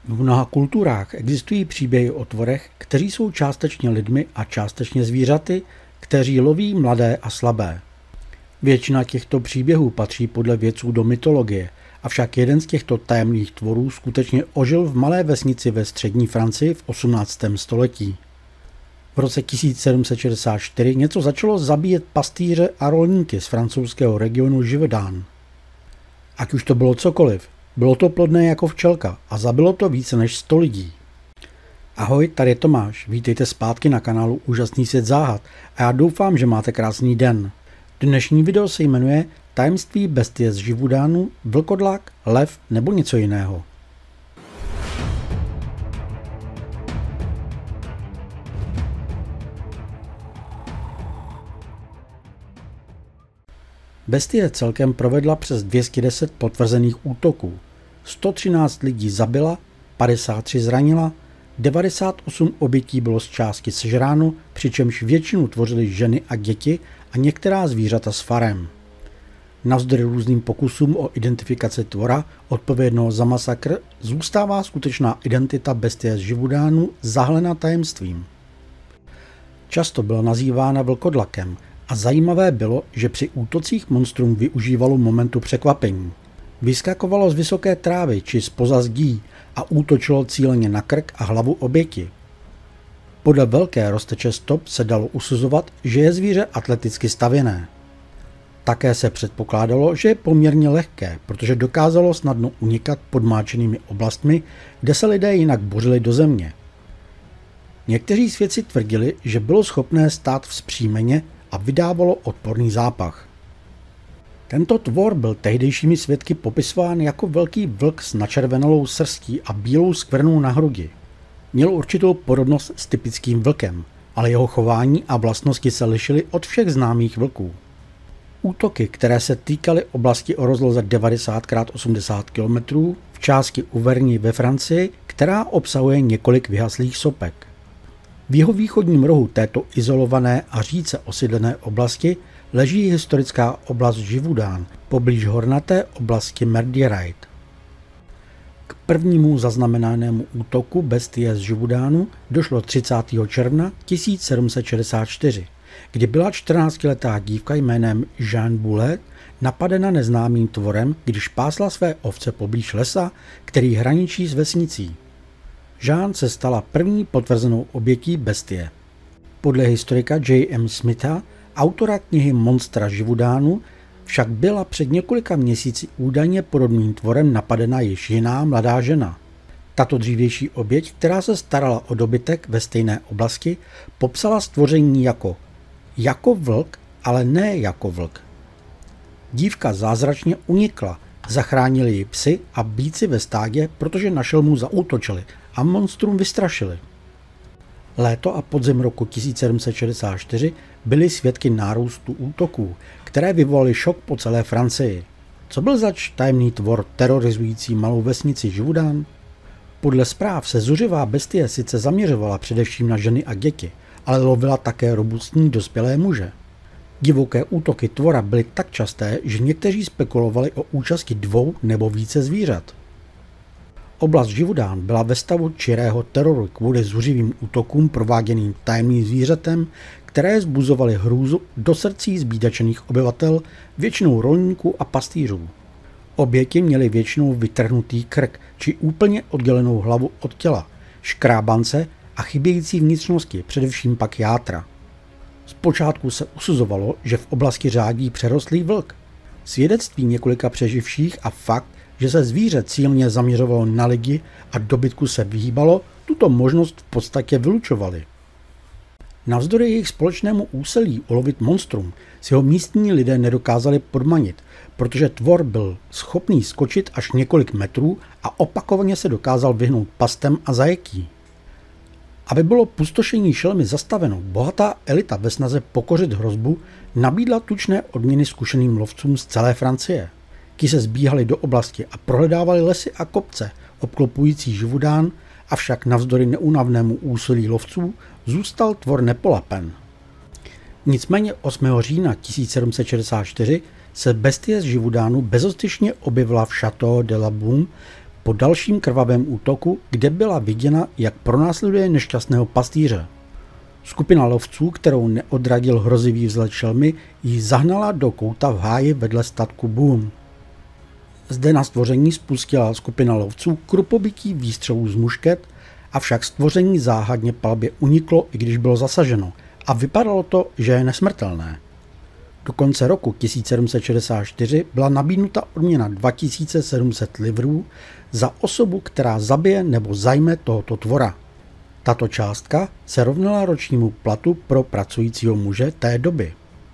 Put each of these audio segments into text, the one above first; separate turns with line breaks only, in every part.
V mnoha kulturách existují příběhy o tvorech, kteří jsou částečně lidmi a částečně zvířaty, kteří loví mladé a slabé. Většina těchto příběhů patří podle vědců do mytologie, avšak jeden z těchto tajemných tvorů skutečně ožil v malé vesnici ve střední Francii v 18. století. V roce 1764 něco začalo zabíjet pastýře a rolníky z francouzského regionu Gévaudan. Ať už to bylo cokoliv, bylo to plodné jako včelka a zabilo to více než 100 lidí. Ahoj, tady je Tomáš, vítejte zpátky na kanálu Úžasný svět záhad a já doufám, že máte krásný den. Dnešní video se jmenuje Tajemství bestie z Gévaudánu, vlkodlak, lev nebo něco jiného. Bestie celkem provedla přes 210 potvrzených útoků. 113 lidí zabila, 53 zranila, 98 obětí bylo z části sežráno, přičemž většinu tvořily ženy a děti a některá zvířata s farem. Navzdory různým pokusům o identifikaci tvora odpovědného za masakr zůstává skutečná identita bestie z Gévaudánu zahalena tajemstvím. Často byla nazývána vlkodlakem a zajímavé bylo, že při útocích monstrum využívalo momentu překvapení. Vyskakovalo z vysoké trávy či zpoza zdí a útočilo cíleně na krk a hlavu oběti. Podle velké rozteče stop se dalo usuzovat, že je zvíře atleticky stavěné. Také se předpokládalo, že je poměrně lehké, protože dokázalo snadno unikat podmáčenými oblastmi, kde se lidé jinak bořili do země. Někteří svědci tvrdili, že bylo schopné stát vzpřímeně a vydávalo odporný zápach. Tento tvor byl tehdejšími svědky popisován jako velký vlk s načervenalou srstí a bílou skvrnou na hrudi. Měl určitou podobnost s typickým vlkem, ale jeho chování a vlastnosti se lišily od všech známých vlků. Útoky, které se týkaly oblasti o rozloze 90×80 km v části Auvergne ve Francii, která obsahuje několik vyhaslých sopek. V jihovýchodním rohu této izolované a řídce osídlené oblasti leží historická oblast Gévaudan, poblíž hornaté oblasti Merdeyraid. K prvnímu zaznamenanému útoku bestie z Gévaudánu došlo 30. června 1764, kdy byla 14letá dívka jménem Jeanne Boulet napadena neznámým tvorem, když pásla své ovce poblíž lesa, který hraničí s vesnicí. Jeanne se stala první potvrzenou obětí bestie. Podle historika J.M. Smitha, autora knihy Monstra Gévaudánu, však byla před několika měsíci údajně podobným tvorem napadena již jiná mladá žena. Tato dřívější oběť, která se starala o dobytek ve stejné oblasti, popsala stvoření jako vlk, ale ne jako vlk. Dívka zázračně unikla, zachránili ji psy a býci ve stádě, protože na šelmu zaútočili a monstrum vystrašili. Léto a podzim roku 1764 byly svědky nárůstu útoků, které vyvolaly šok po celé Francii. Co byl zač tajemný tvor terorizující malou vesnici Gévaudan? Podle zpráv se zuřivá bestie sice zaměřovala především na ženy a děti, ale lovila také robustní dospělé muže. Divoké útoky tvora byly tak časté, že někteří spekulovali o účasti 2 nebo více zvířat. Oblast Gévaudan byla ve stavu čirého teroru kvůli zuřivým útokům prováděným tajemným zvířetem, které zbuzovaly hrůzu do srdcí zbídačených obyvatel, většinou rolníků a pastýřů. Oběti měly většinou vytrhnutý krk či úplně oddělenou hlavu od těla, škrábance a chybějící vnitřnosti, především pak játra. Zpočátku se usuzovalo, že v oblasti řádí přerostlý vlk. Svědectví několika přeživších a fakt, že se zvíře cílně zaměřovalo na lidi a dobytku se vyhýbalo, tuto možnost v podstatě vylučovali. Navzdory jejich společnému úsilí ulovit monstrum si ho místní lidé nedokázali podmanit, protože tvor byl schopný skočit až několik metrů a opakovaně se dokázal vyhnout pastem a zajetí. Aby bylo pustošení šelmy zastaveno, bohatá elita ve snaze pokořit hrozbu nabídla tučné odměny zkušeným lovcům z celé Francie. Ti se zbíhali do oblasti a prohledávali lesy a kopce obklopující Gévaudan, avšak navzdory neúnavnému úsilí lovců zůstal tvor nepolapen. Nicméně 8. října 1764 se bestie z Gévaudánu bezostyšně objevila v Château de la Beaume po dalším krvavém útoku, kde byla viděna, jak pronásleduje nešťastného pastýře. Skupina lovců, kterou neodradil hrozivý vzlet šelmy, ji zahnala do kouta v háji vedle statku Boom. Zde na stvoření spustila skupina lovců krupobytí výstřelů z mušket, avšak stvoření záhadně palbě uniklo, i když bylo zasaženo, a vypadalo to, že je nesmrtelné. Do konce roku 1764 byla nabídnuta odměna 2700 livrů za osobu, která zabije nebo zajme tohoto tvora. Tato částka se rovnala ročnímu platu pro pracujícího muže té doby.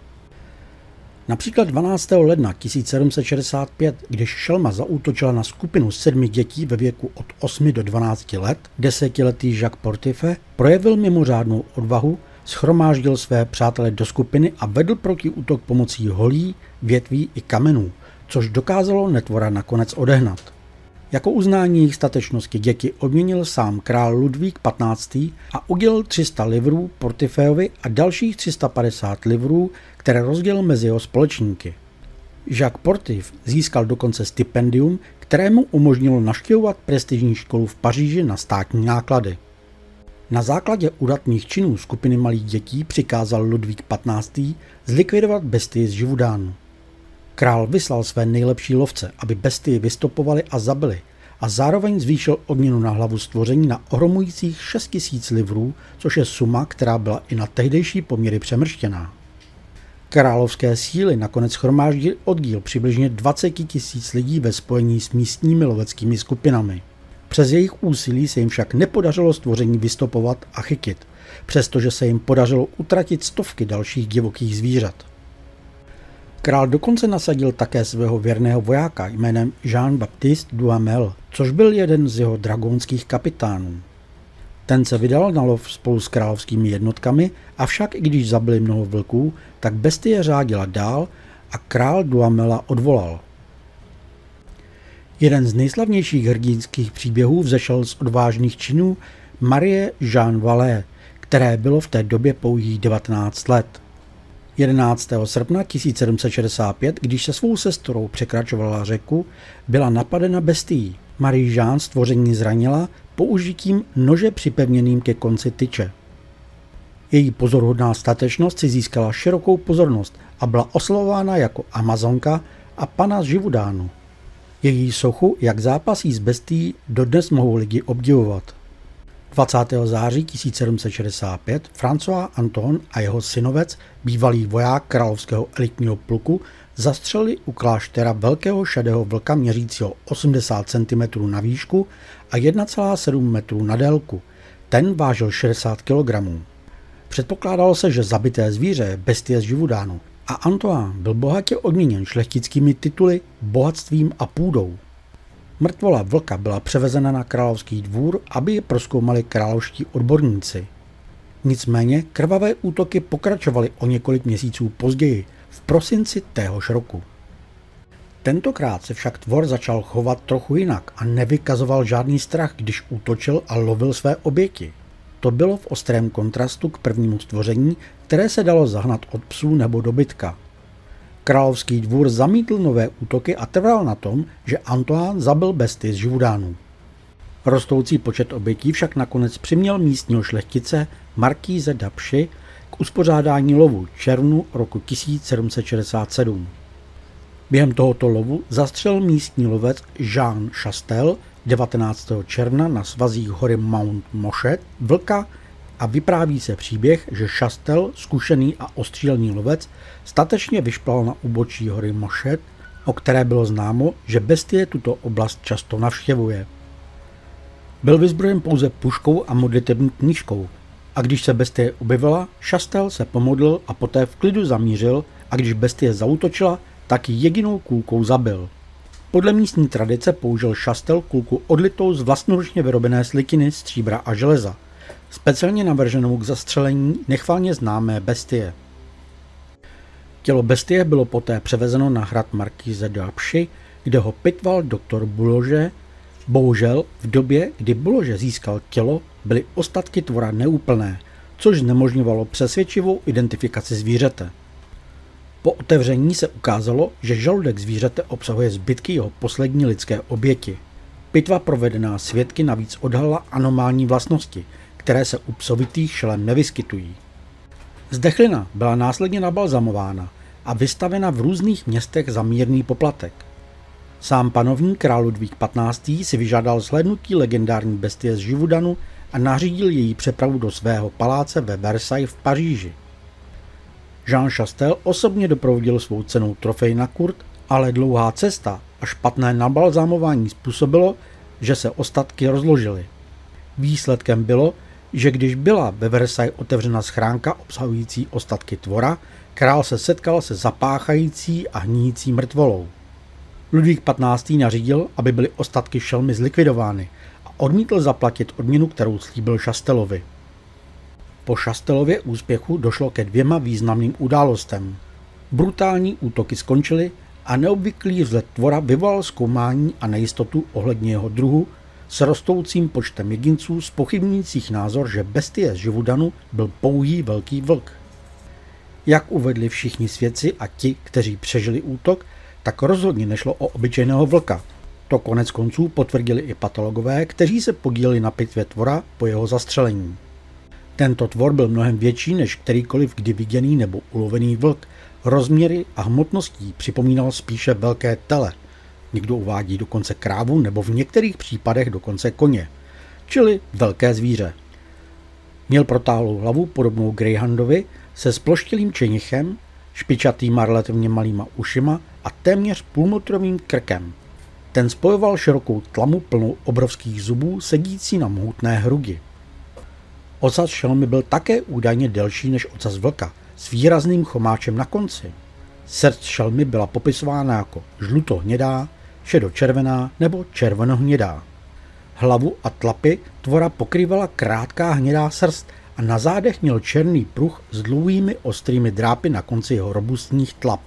Například 12. ledna 1765, když šelma zaútočila na skupinu 7 dětí ve věku od 8 do 12 let, 10letý Jacques Portife projevil mimořádnou odvahu, shromáždil své přátele do skupiny a vedl protiútok pomocí holí, větví i kamenů, což dokázalo netvora nakonec odehnat. Jako uznání jejich statečnosti děti odměnil sám král Ludvík XV. A udělil 300 livrů Portifeovi a dalších 350 livrů, které rozdělil mezi jeho společníky. Jacques Portif získal dokonce stipendium, které mu umožnilo navštěvovat prestižní školu v Paříži na státní náklady. Na základě udatných činů skupiny malých dětí přikázal Ludvík XV. Zlikvidovat bestii z Živudánu. Král vyslal své nejlepší lovce, aby bestii vystopovali a zabili, a zároveň zvýšil odměnu na hlavu stvoření na ohromujících 6000 livrů, což je suma, která byla i na tehdejší poměry přemrštěná. Královské síly nakonec shromáždily oddíl přibližně 20 000 lidí ve spojení s místními loveckými skupinami. Přes jejich úsilí se jim však nepodařilo stvoření vystopovat a chytit, přestože se jim podařilo utratit stovky dalších divokých zvířat. Král dokonce nasadil také svého věrného vojáka jménem Jean-Baptiste Duhamel, což byl jeden z jeho dragonských kapitánů. Ten se vydal na lov spolu s královskými jednotkami, avšak i když zabili mnoho vlků, tak bestie řádila dál a král Duhamela odvolal. Jeden z nejslavnějších hrdinských příběhů vzešel z odvážných činů Marie Jeanne Vallée, které bylo v té době pouhých 19 let. 11. srpna 1765, když se svou sestrou překračovala řeku, byla napadena bestií. Marie Jeanne stvoření zranila použitím nože připevněným ke konci tyče. Její pozoruhodná statečnost si získala širokou pozornost a byla oslavována jako Amazonka a pana z Živudánu. Její sochu, jak zápasí s bestií, dodnes mohou lidi obdivovat. 20. září 1765 François Anton a jeho synovec, bývalý voják královského elitního pluku, zastřelili u kláštera velkého šedého vlka měřícího 80 cm na výšku a 1,7 metru na délku. Ten vážil 60 kg. Předpokládalo se, že zabité zvíře je bestie z Živudánu a Antoine byl bohatě odměněn šlechtickými tituly, bohatstvím a půdou. Mrtvola vlka byla převezena na královský dvůr, aby ji prozkoumali královští odborníci. Nicméně krvavé útoky pokračovaly o několik měsíců později, v prosinci téhož roku. Tentokrát se však tvor začal chovat trochu jinak a nevykazoval žádný strach, když útočil a lovil své oběti. To bylo v ostrém kontrastu k prvnímu stvoření, které se dalo zahnat od psů nebo dobytka. Královský dvůr zamítl nové útoky a trval na tom, že Antoine zabil bestii z Živudánu. Rostoucí počet obětí však nakonec přiměl místního šlechtice Markíze d'Apchy k uspořádání lovu červnu roku 1767. Během tohoto lovu zastřelil místní lovec Jean Chastel 19. června na svazích hory Mount Mochet vlka a vypráví se příběh, že Chastel, zkušený a ostřílený lovec, statečně vyšplal na úbočí hory Mochet, o které bylo známo, že bestie tuto oblast často navštěvuje. Byl vyzbrojen pouze puškou a modlitební knížkou a když se bestie objevila, Chastel se pomodlil a poté v klidu zamířil a když bestie zaútočila, tak ji jedinou kulkou zabil. Podle místní tradice použil Chastel kulku odlitou z vlastnoručně vyrobené slitiny, stříbra a železa, speciálně navrženou k zastřelení nechvalně známé bestie. Tělo bestie bylo poté převezeno na hrad Markíze d'Apchy, kde ho pitval doktor Boulanger. Bohužel v době, kdy Boulanger získal tělo, byly ostatky tvora neúplné, což znemožňovalo přesvědčivou identifikaci zvířete. Po otevření se ukázalo, že žaludek zvířete obsahuje zbytky jeho poslední lidské oběti. Pitva provedená svědky navíc odhalila anomální vlastnosti, které se u psovitých šelem nevyskytují. Zdechlina byla následně nabalzamována a vystavena v různých městech za mírný poplatek. Sám panovník král Ludvík XV. Si vyžádal zhlédnutí legendární bestie z Živoudanu a nařídil její přepravu do svého paláce ve Versailles v Paříži. Jean Chastel osobně doprovodil svou cennou trofej na Court, ale dlouhá cesta a špatné nabalzamování způsobilo, že se ostatky rozložily. Výsledkem bylo, že když byla ve Versailles otevřena schránka obsahující ostatky tvora, král se setkal se zapáchající a hníjící mrtvolou. Ludvík XV. Nařídil, aby byly ostatky šelmy zlikvidovány a odmítl zaplatit odměnu, kterou slíbil Chastelovi. Po Chastelově úspěchu došlo ke 2 významným událostem. Brutální útoky skončily a neobvyklý vzlet tvora vyvolal zkoumání a nejistotu ohledně jeho druhu s rostoucím počtem jedinců zpochybňujících názor, že bestie z Živoudanu byl pouhý velký vlk. Jak uvedli všichni svědci a ti, kteří přežili útok, tak rozhodně nešlo o obyčejného vlka. To konec konců potvrdili i patologové, kteří se podíleli na pitvě tvora po jeho zastřelení. Tento tvor byl mnohem větší než kterýkoliv kdy viděný nebo ulovený vlk. Rozměry a hmotností připomínal spíše velké tele. Někdo uvádí dokonce krávu nebo v některých případech dokonce koně, čili velké zvíře. Měl protáhlou hlavu podobnou greyhoundovi se sploštělým čenichem, špičatýma relativně malýma ušima a téměř půlmetrovým krkem. Ten spojoval širokou tlamu plnou obrovských zubů sedící na mohutné hrudi. Ocas šelmy byl také údajně delší než ocas vlka, s výrazným chomáčem na konci. Srst šelmy byla popisována jako žluto-hnědá, šedo-červená nebo červeno-hnědá. Hlavu a tlapy tvora pokrývala krátká hnědá srst a na zádech měl černý pruh s dlouhými ostrými drápy na konci jeho robustních tlap.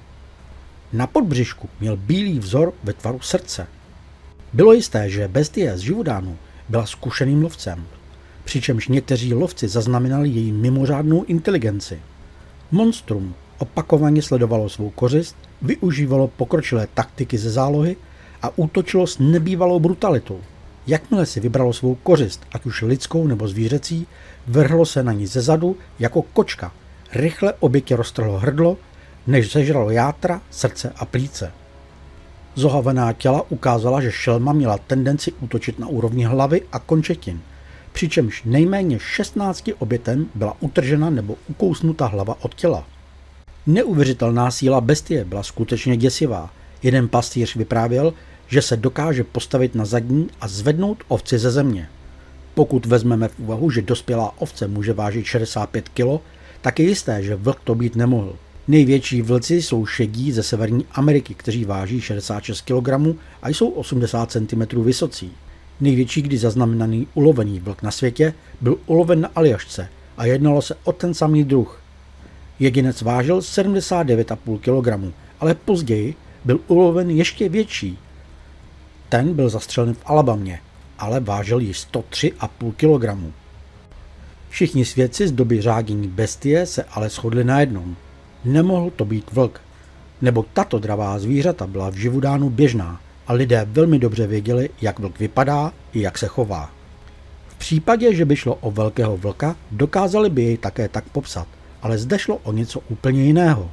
Na podbřišku měl bílý vzor ve tvaru srdce. Bylo jisté, že bestie z Živoudanu byla zkušeným lovcem, přičemž někteří lovci zaznamenali její mimořádnou inteligenci. Monstrum opakovaně sledovalo svou kořist, využívalo pokročilé taktiky ze zálohy a útočilo s nebývalou brutalitou. Jakmile si vybralo svou kořist, ať už lidskou nebo zvířecí, vrhlo se na ní zezadu jako kočka, rychle obětě roztrhlo hrdlo, než zežralo játra, srdce a plíce. Zohavená těla ukázala, že šelma měla tendenci útočit na úrovni hlavy a končetin, přičemž nejméně 16 obětem byla utržena nebo ukousnuta hlava od těla. Neuvěřitelná síla bestie byla skutečně děsivá. Jeden pastýř vyprávěl, že se dokáže postavit na zadní a zvednout ovci ze země. Pokud vezmeme v úvahu, že dospělá ovce může vážit 65 kg, tak je jisté, že vlk to být nemohl. Největší vlci jsou šedí ze Severní Ameriky, kteří váží 66 kg a jsou 80 cm vysocí. Největší kdy zaznamenaný ulovený vlk na světě byl uloven na Aljašce a jednalo se o ten samý druh. Jedinec vážil 79,5 kg, ale později byl uloven ještě větší. Ten byl zastřelen v Alabamě, ale vážil již 103,5 kg. Všichni svědci z doby řádění bestie se ale shodli na jednom. Nemohl to být vlk, nebo tato dravá zvířata byla v Živoudánu běžná a lidé velmi dobře věděli, jak vlk vypadá i jak se chová. V případě, že by šlo o velkého vlka, dokázali by jej také tak popsat, ale zde šlo o něco úplně jiného.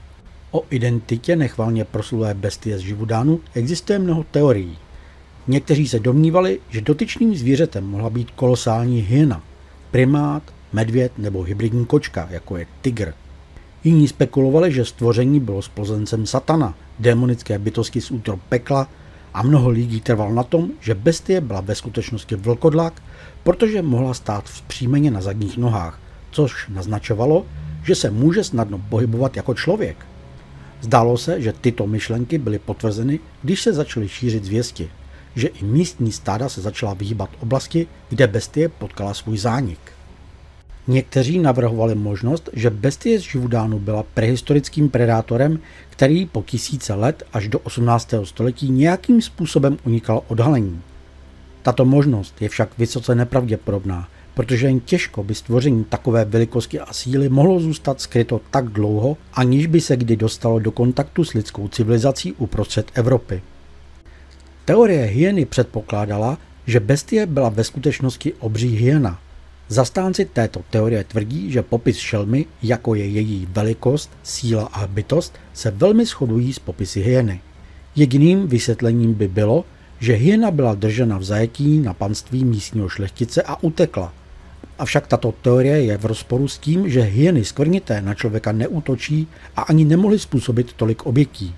O identitě nechvalně proslulé bestie z Živoudánu existuje mnoho teorií. Někteří se domnívali, že dotyčným zvířetem mohla být kolosální hyena, primát, medvěd nebo hybridní kočka, jako je tygr. Jiní spekulovali, že stvoření bylo splozencem satana, démonické bytosti z útrop pekla, a mnoho lidí trvalo na tom, že bestie byla ve skutečnosti vlkodlak, protože mohla stát vzpřímeně na zadních nohách, což naznačovalo, že se může snadno pohybovat jako člověk. Zdálo se, že tyto myšlenky byly potvrzeny, když se začaly šířit zvěsti, že i místní stáda se začala vyhýbat oblasti, kde bestie potkala svůj zánik. Někteří navrhovali možnost, že bestie z Živoudánu byla prehistorickým predátorem, který po tisíce let až do 18. století nějakým způsobem unikal odhalení. Tato možnost je však vysoce nepravděpodobná, protože jen těžko by stvoření takové velikosti a síly mohlo zůstat skryto tak dlouho, aniž by se kdy dostalo do kontaktu s lidskou civilizací uprostřed Evropy. Teorie hyeny předpokládala, že bestie byla ve skutečnosti obří hyena. Zastánci této teorie tvrdí, že popis šelmy, jako je její velikost, síla a bytost, se velmi shodují s popisy hyeny. Jediným vysvětlením by bylo, že hyena byla držena v zajetí na panství místního šlechtice a utekla. Avšak tato teorie je v rozporu s tím, že hyeny skvrnité na člověka neútočí a ani nemohly způsobit tolik obětí.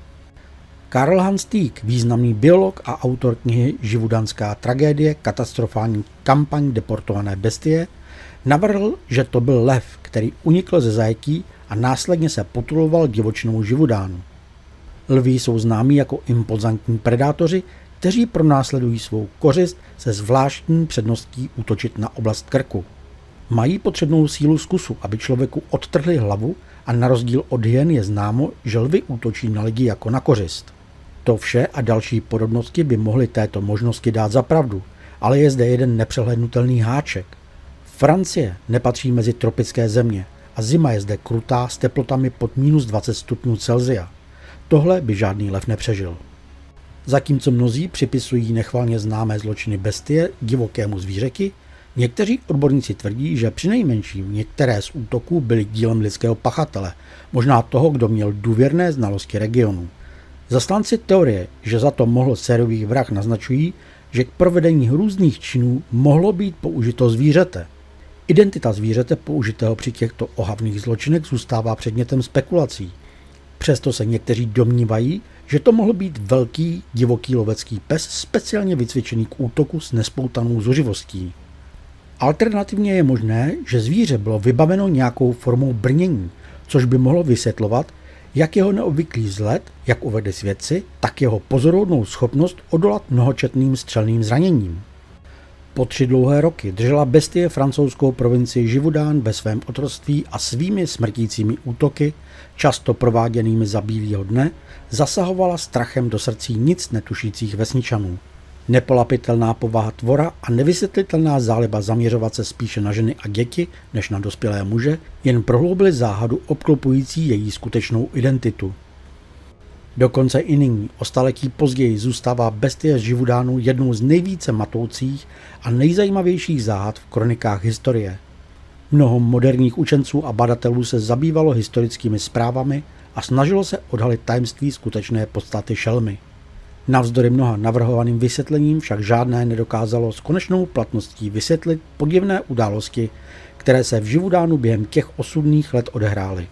Karl Hans Tieck, významný biolog a autor knihy Živudanská tragédie, katastrofální kampaň deportované bestie, navrhl, že to byl lev, který unikl ze zajetí a následně se potuloval divočinou Živudánu. Lví jsou známí jako impozantní predátoři, kteří pronásledují svou kořist se zvláštní předností útočit na oblast krku. Mají potřebnou sílu zkusu, aby člověku odtrhli hlavu, a na rozdíl od hyen je známo, že lvi útočí na lidi jako na kořist. To vše a další podobnosti by mohly této možnosti dát za pravdu, ale je zde jeden nepřehlednutelný háček. Francie nepatří mezi tropické země a zima je zde krutá s teplotami pod -20 stupňů Celsia. Tohle by žádný lev nepřežil. Zatímco mnozí připisují nechvalně známé zločiny bestie divokému zvířeti, někteří odborníci tvrdí, že přinejmenším některé z útoků byly dílem lidského pachatele, možná toho, kdo měl důvěrné znalosti regionu. Zastánci teorie, že za to mohl sériový vrah, naznačují, že k provedení hrůzných činů mohlo být použito zvířete. Identita zvířete použitého při těchto ohavných zločinech zůstává předmětem spekulací. Přesto se někteří domnívají, že to mohl být velký divoký lovecký pes speciálně vycvičený k útoku s nespoutanou zuřivostí. Alternativně je možné, že zvíře bylo vybaveno nějakou formou brnění, což by mohlo vysvětlovat, jak jeho neobvyklý vzhled, jak uvedli svědci, tak jeho pozoruhodnou schopnost odolat mnohočetným střelným zraněním. Po 3 dlouhé roky držela bestie francouzskou provincii Živoudán ve svém otroctví a svými smrtícími útoky, často prováděnými za bílého dne, zasahovala strachem do srdcí nic netušících vesničanů. Nepolapitelná povaha tvora a nevysvětlitelná záliba zaměřovat se spíše na ženy a děti než na dospělé muže jen prohloubily záhadu obklopující její skutečnou identitu. Dokonce i nyní, o staletí později, zůstává bestie z Živoudánu jednou z nejvíce matoucích a nejzajímavějších záhad v kronikách historie. Mnoho moderních učenců a badatelů se zabývalo historickými zprávami a snažilo se odhalit tajemství skutečné podstaty šelmy. Navzdory mnoha navrhovaným vysvětlením však žádné nedokázalo s konečnou platností vysvětlit podivné události, které se v Živoudánu během těch osudných let odehrály.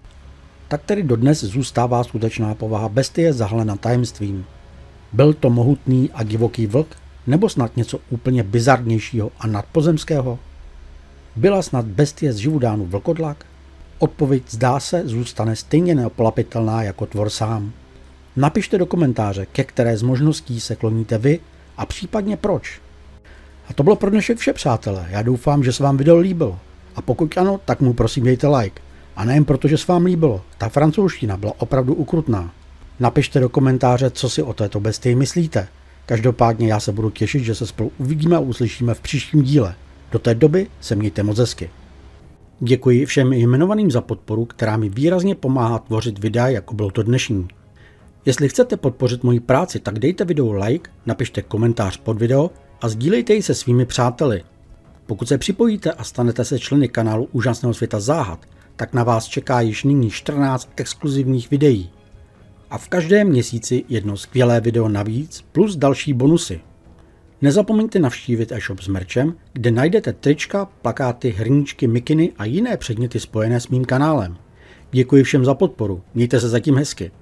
Tak tedy dodnes zůstává skutečná povaha bestie zahalena tajemstvím. Byl to mohutný a divoký vlk, nebo snad něco úplně bizarnějšího a nadpozemského? Byla snad bestie z Živoudánu vlkodlak? Odpověď, zdá se, zůstane stejně neopolapitelná jako tvor sám. Napište do komentáře, ke které z možností se kloníte vy a případně proč. A to bylo pro dnešek vše, přátelé. Já doufám, že se vám video líbilo. A pokud ano, tak mu prosím dejte like. A nejen proto, že se vám líbilo. Ta francouzština byla opravdu ukrutná. Napište do komentáře, co si o této bestii myslíte. Každopádně já se budu těšit, že se spolu uvidíme a uslyšíme v příštím díle. Do té doby se mějte moc hezky. Děkuji všem jmenovaným za podporu, která mi výrazně pomáhá tvořit videa, jako bylo to dnešní. Jestli chcete podpořit moji práci, tak dejte videu like, napište komentář pod video a sdílejte ji se svými přáteli. Pokud se připojíte a stanete se členy kanálu Úžasného světa záhad, tak na vás čeká již nyní 14 exkluzivních videí. A v každém měsíci jedno skvělé video navíc plus další bonusy. Nezapomeňte navštívit e-shop s merčem, kde najdete trička, plakáty, hrníčky, mikiny a jiné předměty spojené s mým kanálem. Děkuji všem za podporu, mějte se zatím hezky.